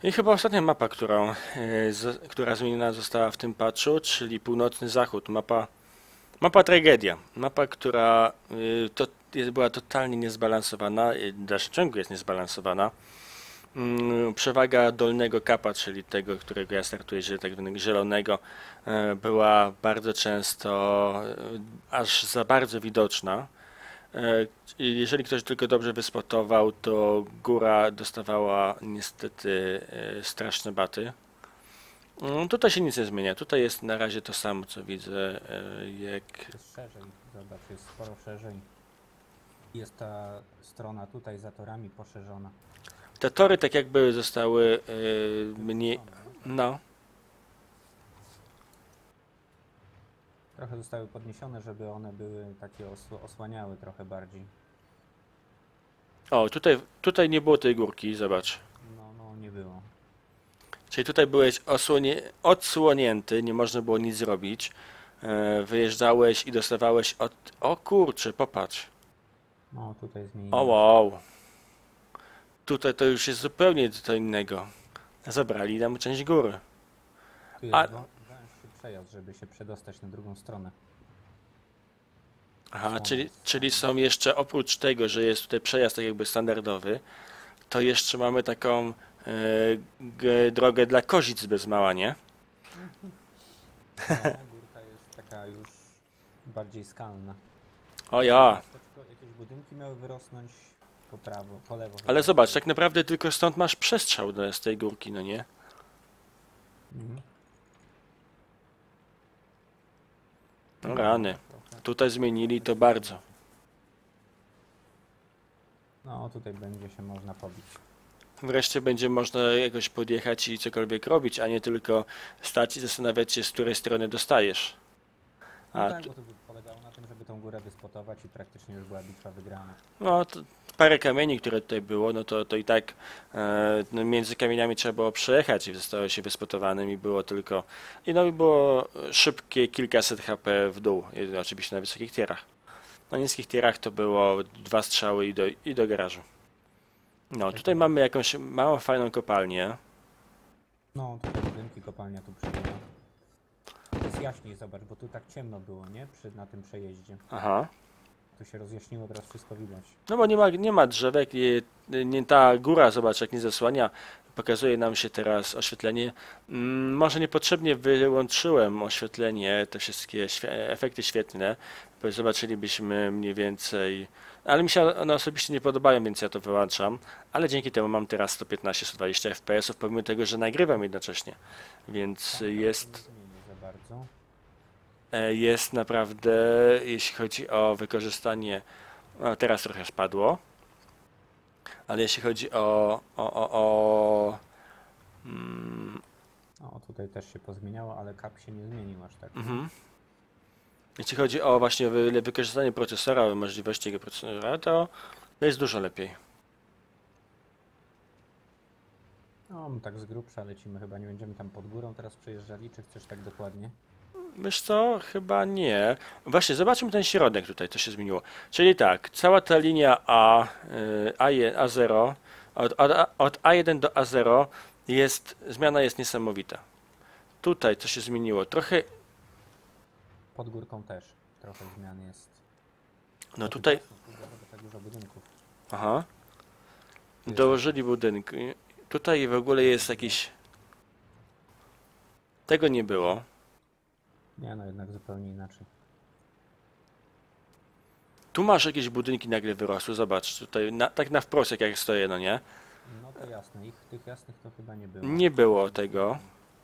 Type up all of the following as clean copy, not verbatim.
I chyba ostatnia mapa, która zmieniona została w tym patchu, czyli Północny Zachód. Mapa tragedia. Mapa, która była totalnie niezbalansowana, w dalszym ciągu jest niezbalansowana. Przewaga dolnego kapa, czyli tego, którego ja startuję, czyli tak zwanego zielonego, była bardzo często aż za bardzo widoczna. I jeżeli ktoś tylko dobrze wyspotował, to góra dostawała niestety straszne baty. Tutaj się nic nie zmienia. Tutaj jest na razie to samo, co widzę. Jak... Jest szerzej, zobacz, jest sporo szerzej. Jest ta strona tutaj za torami poszerzona. Te tory tak jakby zostały mniej... Wyczyszczone, nie? No. Trochę zostały podniesione, żeby one były takie osłaniały trochę bardziej. O, tutaj nie było tej górki, zobacz. No, nie było. Czyli tutaj byłeś odsłonięty, nie można było nic zrobić. Wyjeżdżałeś i dostawałeś od... O kurczę, popatrz. No, tutaj O zmienili. wow. Tutaj to już jest zupełnie co innego. Zabrali nam część góry. Tu jest A, węższy przejazd, żeby się przedostać na drugą stronę. aha, Osłona jest czyli tam. są jeszcze oprócz tego, że jest tutaj przejazd tak jakby standardowy, to jeszcze mamy taką drogę dla kozic bez mała, nie? No, górka jest taka już bardziej skalna. O Jakieś ja. miasteczko, jakieś budynki miały wyrosnąć po prawo, po lewo Ale chyba od zobacz, tej. tak naprawdę tylko stąd masz przestrzał z tej górki, no nie? Mhm. No No, rany. trochę. Tutaj zmienili to Wysypane bardzo. się. No, tutaj będzie się można pobić. Wreszcie będzie można jakoś podjechać i cokolwiek robić, a nie tylko stać i zastanawiać się, z której strony dostajesz. No A tak, bo to by polegało na tym, żeby tą górę wyspotować i praktycznie już była bitwa wygrana. no, to parę kamieni, które tutaj było, no to i tak no między kamieniami trzeba było przejechać i zostało się wyspotowanym i było tylko... i było szybkie kilkaset HP w dół, oczywiście na wysokich tierach. Na niskich tierach to było dwa strzały i do garażu. No, Tak tutaj jest. mamy jakąś małą, fajną kopalnię. No, tutaj budynki, kopalnia tu przybywa. Jest jaśniej, zobacz, bo tu tak ciemno było, nie? Na tym przejeździe. Aha. Tu się rozjaśniło, teraz wszystko widać. No bo nie ma drzewek, nie ta góra, zobacz, jak nie zasłania, pokazuje nam się teraz oświetlenie. Może niepotrzebnie wyłączyłem oświetlenie, te wszystkie efekty świetlne, bo zobaczylibyśmy mniej więcej, ale mi się one osobiście nie podobają, więc ja to wyłączam, ale dzięki temu mam teraz 115-120 fps, pomimo tego, że nagrywam jednocześnie, więc Kontrast się nie zmienił za bardzo. jest naprawdę, jeśli chodzi o wykorzystanie, no teraz trochę spadło. Ale jeśli chodzi o O, tutaj też się pozmieniało, ale kap się nie zmienił aż tak, nie? mhm. Jeśli chodzi o właśnie wykorzystanie procesora, możliwości jego procesora, to jest dużo lepiej. No, my tak z grubsza lecimy, chyba nie będziemy tam pod górą teraz przejeżdżali, czy chcesz tak dokładnie? Wiesz co? Chyba nie. Właśnie, zobaczmy ten środek tutaj, co się zmieniło. Czyli tak, cała ta linia A0, od A1 do A0 zmiana jest niesamowita. Tutaj co się zmieniło? Trochę, Pod górką też trochę zmian jest. no O, tu tutaj, też kurde, zobacz, tak dużo budynków. aha, Tu jest jakaś dołożyli budynki. Tutaj w ogóle jest wieża. jakiś, tego nie było. Nie, no jednak zupełnie inaczej. Tu masz jakieś budynki nagle wyrosły, zobacz, tutaj tak na wprost jak ja stoję, no nie? No to jasne, tych jasnych to chyba nie było. Nie było tego.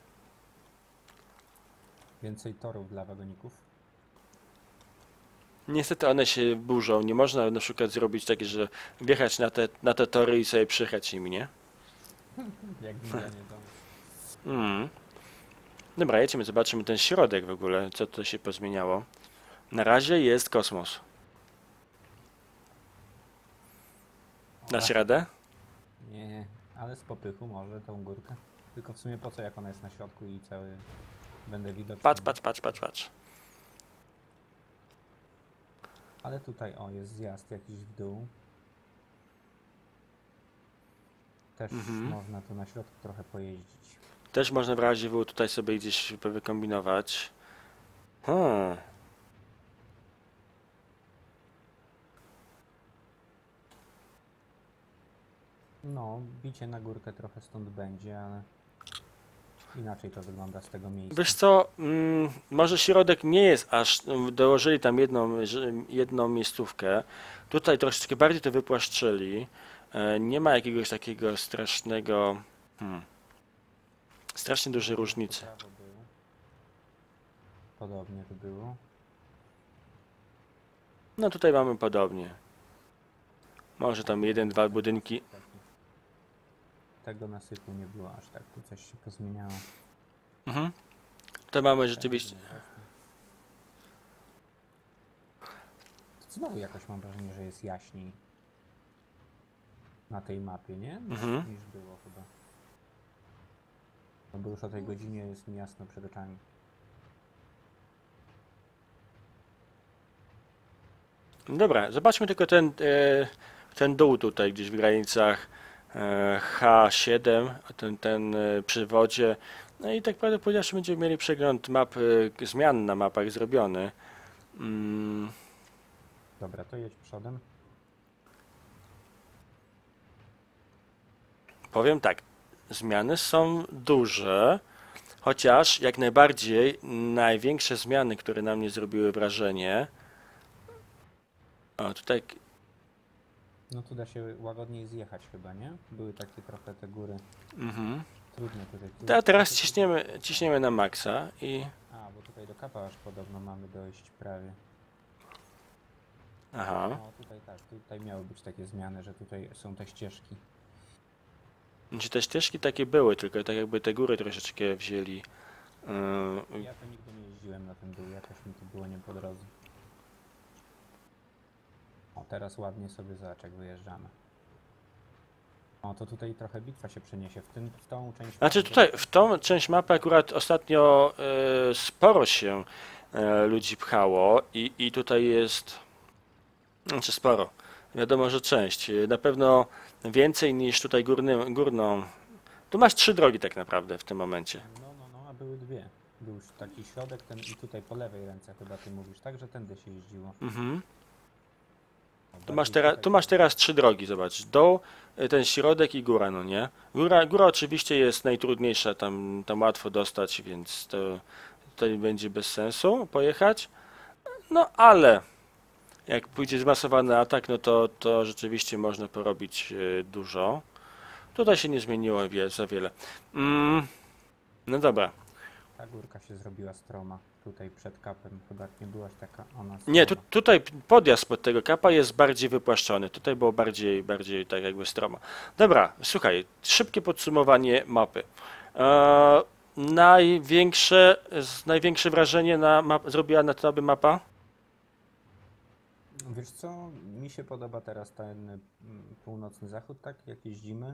Więcej torów dla wagoników. Niestety one się burzą, nie można na przykład zrobić takie, że wjechać na te tory i sobie przyjechać nimi, nie? Jak Indiana Jones. Mm. Dobra, jedziemy, zobaczymy ten środek w ogóle, co to się pozmieniało. Na razie jest kosmos. Dasz O, radę? nie, ale z popychu może tą górkę. Tylko w sumie po co, jak ona jest na środku i cały będę widoczny. Patrz, patrz, patrz, patrz, patrz. Ale tutaj, o, jest zjazd jakiś w dół. Też Mhm. można tu na środku trochę pojeździć. Też można w razie W tutaj sobie gdzieś wykombinować. Hmm. No, bicie na górkę trochę stąd będzie, ale inaczej to wygląda z tego miejsca. Wiesz co, może środek nie jest aż, dołożyli tam jedną miejscówkę. Tutaj troszeczkę bardziej to wypłaszczyli. Nie ma jakiegoś takiego strasznego, strasznie dużej Tu różnicy. prawo było. Podobnie to było. No tutaj mamy podobnie. Może tam jeden, dwa budynki. Tego nasypu nie było aż tak, tu coś się pozmieniało. Mhm. Tutaj mamy rzeczywiście. Znowu jakoś mam wrażenie, że jest jaśniej na tej mapie, nie? Niż było chyba. No bo już o tej godzinie jest mi jasno przed oczami. Dobra, zobaczmy tylko ten dół tutaj gdzieś w granicach H7, ten przy wodzie. No i tak prawdę powiedziawszy będziemy mieli przegląd map, zmian na mapach zrobiony. Mm, Dobra, to jedź przodem. Powiem tak, zmiany są duże, chociaż jak najbardziej największe zmiany, które na mnie zrobiły wrażenie. O, tutaj. No tu da się łagodniej zjechać chyba, nie? Były takie trochę te góry Mhm. trudne tutaj. A teraz ciśniemy na maksa i. A, bo tutaj do kapa aż podobno mamy dojść prawie. Aha. No tutaj tak, tutaj miały być takie zmiany, że tutaj są te ścieżki. Czy te ścieżki takie były, tylko tak jakby te góry troszeczkę wzięli. Ja to nigdy nie jeździłem na ten dół, jakoś mi to było nie po drodze. O, teraz ładnie sobie zobacz jak wyjeżdżamy. O, to tutaj trochę bitwa się przeniesie w tą część. Znaczy mapy. tutaj w tą część mapy akurat ostatnio sporo się ludzi pchało i tutaj jest. Znaczy sporo. Wiadomo, że część. Na pewno więcej niż tutaj górną. Tu masz 3 drogi tak naprawdę w tym momencie. No, a były dwie. Był już taki środek, ten i tutaj po lewej ręce chyba ty mówisz, tak? Że tędy się jeździło. Mhm. O, Tu bardziej masz teraz 3 drogi, zobacz. Dół, ten środek i góra, no nie? Góra oczywiście jest najtrudniejsza, tam łatwo dostać, więc to tutaj będzie bez sensu pojechać. No ale jak pójdzie zmasowany atak, no to rzeczywiście można porobić dużo. Tutaj się nie zmieniło za wiele. No dobra. ta górka się zrobiła stroma. Tutaj przed kapem chyba nie byłaś taka ona Nie, stroma. tutaj podjazd pod tego kapa jest bardziej wypłaszczony. Tutaj było bardziej tak jakby stroma. Dobra, słuchaj, szybkie podsumowanie mapy. Największe wrażenie zrobiła na tobie mapa? Wiesz co, mi się podoba teraz ten północny zachód, tak? Jak jeździmy.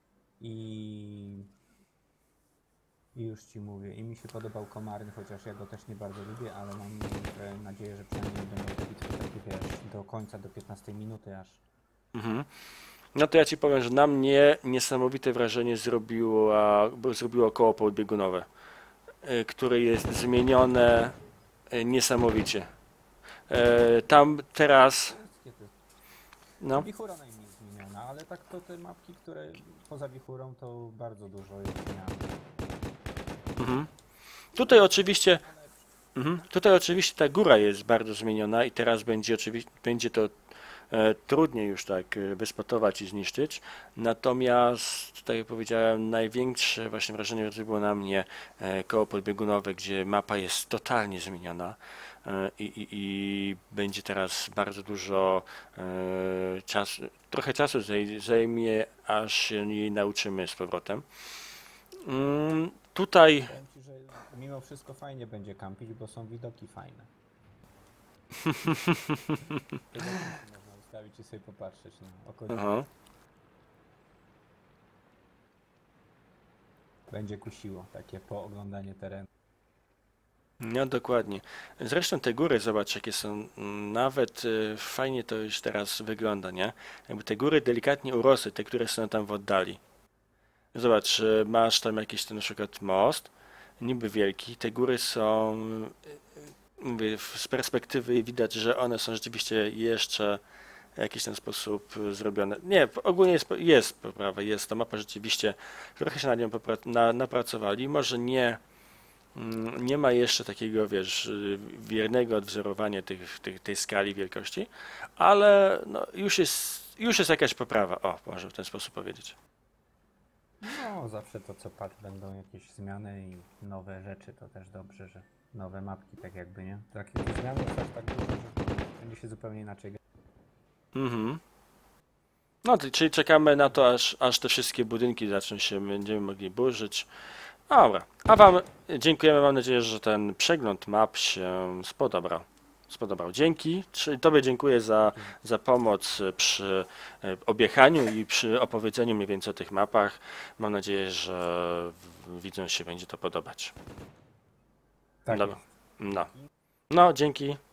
I już ci mówię, i mi się podobał Komarny, chociaż ja go też nie bardzo lubię, ale mam nadzieję, że przynajmniej będą te bitwy takie, wiesz, do końca, do 15 minuty aż. Mhm. No to ja ci powiem, że na mnie niesamowite wrażenie zrobiło koło podbiegunowe, które jest zmienione niesamowicie. Tam teraz, Wszystkie te no, wichura najmniej zmieniona, ale tak to te mapki, które poza wichurą to bardzo dużo jest zmian. mhm. Tutaj oczywiście, tutaj oczywiście ta góra jest bardzo zmieniona i teraz będzie to trudniej już tak wyspotować i zniszczyć. Natomiast, tak jak powiedziałem, największe właśnie wrażenie zrobiło na mnie koło podbiegunowe, gdzie mapa jest totalnie zmieniona i będzie teraz bardzo dużo czasu, trochę czasu zajmie, aż się jej nauczymy z powrotem. Tutaj Powiem ci, że mimo wszystko fajnie będzie kampić, bo są widoki fajne. Widoki można ustawić i sobie popatrzeć na okolice. aha. Będzie kusiło takie pooglądanie terenu. No dokładnie. Zresztą te góry, zobacz jakie są, nawet fajnie to już teraz wygląda, nie? Jakby te góry delikatnie urosły, te, które są tam w oddali. Zobacz, masz tam jakiś ten na przykład most, niby wielki, te góry są, mówię, z perspektywy widać, że one są rzeczywiście jeszcze w jakiś ten sposób zrobione. Nie, ogólnie jest poprawa, jest to mapa rzeczywiście, trochę się nad nią napracowali, może nie ma jeszcze takiego, wiesz, wiernego odwzorowania tej skali wielkości, ale no, już jest jakaś poprawa, o, może w ten sposób powiedzieć. No, zawsze to co patch będą jakieś zmiany i nowe rzeczy, to też dobrze, że nowe mapki tak jakby, nie? Takie te zmiany są aż tak duże, że będzie się zupełnie inaczej grać. Mhm. No, czyli czekamy na to, aż te wszystkie budynki zaczną się, będziemy mogli burzyć. Dobra, a Wam dziękujemy, mam nadzieję, że ten przegląd map się spodobał. Dzięki, czyli Tobie dziękuję za pomoc przy objechaniu i przy opowiedzeniu mniej więcej o tych mapach. Mam nadzieję, że widzom się będzie to podobać. Tak Dobra. jest. No, no dzięki.